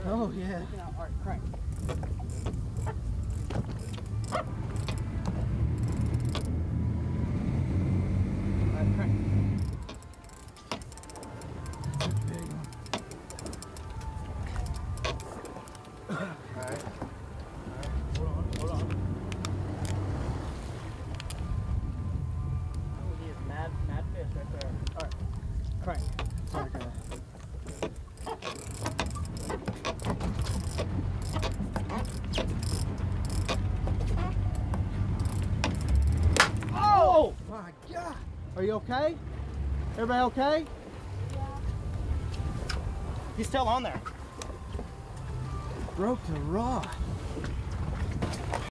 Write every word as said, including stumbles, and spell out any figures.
Oh, yeah. All right, crank. All right, crank. Big one. All right. All right. Hold on, hold on. Oh, he is mad, mad fish right there. All right, crank. It's like a... Oh! My God! Are you okay? Everybody okay? He's still on there. Broke the rod.